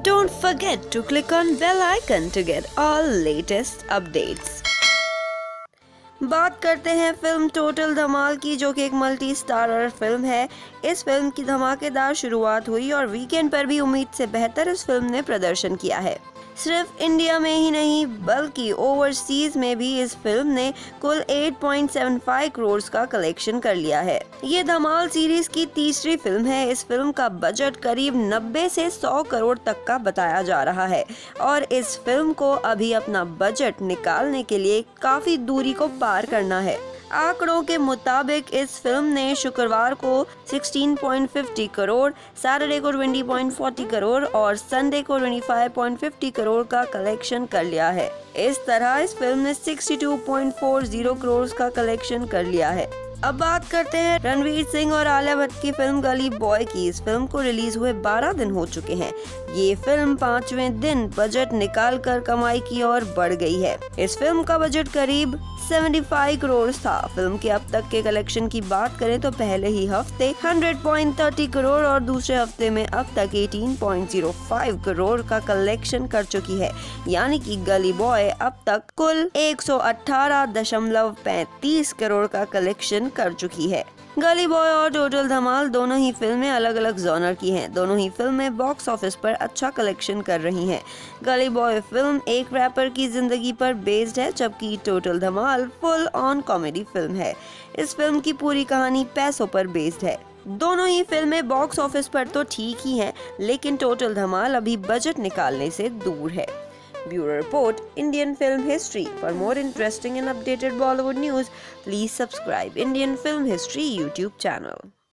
Don't forget to click on bell icon to get all latest updates. बात करते हैं film total धमाल की, जो कि एक मल्टी स्टारर फिल्म है। इस फिल्म की धमाकेदार शुरुआत हुई और वीकेंड पर भी उम्मीद से बेहतर इस फिल्म ने प्रदर्शन किया है। सिर्फ इंडिया में ही नहीं बल्कि ओवरसीज में भी इस फिल्म ने कुल 8.75 करोड़ का कलेक्शन कर लिया है। ये धमाल सीरीज की तीसरी फिल्म है। इस फिल्म का बजट करीब 90 से 100 करोड़ तक का बताया जा रहा है और इस फिल्म को अभी अपना बजट निकालने के लिए काफी दूरी को पार करना है। आंकड़ों के मुताबिक इस फिल्म ने शुक्रवार को 16.50 करोड़, सैटरडे को 20.40 करोड़ और संडे को 25.50 करोड़ का कलेक्शन कर लिया है। इस तरह इस फिल्म ने 62.40 करोड़ का कलेक्शन कर लिया है। अब बात करते हैं रणवीर सिंह और आलिया भट्ट की फिल्म गली बॉय की। इस फिल्म को रिलीज हुए 12 दिन हो चुके हैं। ये फिल्म 5वें दिन बजट निकाल कर कमाई की ओर बढ़ गई है। इस फिल्म का बजट करीब 75 करोड़ था। फिल्म के अब तक के कलेक्शन की बात करें तो पहले ही हफ्ते 100.30 करोड़ और दूसरे हफ्ते में अब तक 18.05 करोड़ का कलेक्शन कर चुकी है। यानी कि गली बॉय अब तक कुल 118.35 करोड़ का कलेक्शन कर चुकी है। गली बॉय और टोटल धमाल दोनों ही फिल्में अलग अलग जॉनर की हैं। दोनों ही फिल्में बॉक्स ऑफिस पर अच्छा कलेक्शन कर रही हैं। गली बॉय फिल्म एक रैपर की जिंदगी पर बेस्ड है, जबकि total Dhamaal full on comedy film है। इस फिल्म की पूरी कहानी पैसों पर बेस्ड है। दोनों ही फिल्में बॉक्स ऑफिस पर तो ठीक ही हैं, लेकिन टोटल धमाल अभी बजट निकालने से दूर है। Bureau Report, Indian Film History. For more interesting and updated Bollywood news, please subscribe Indian Film History YouTube channel.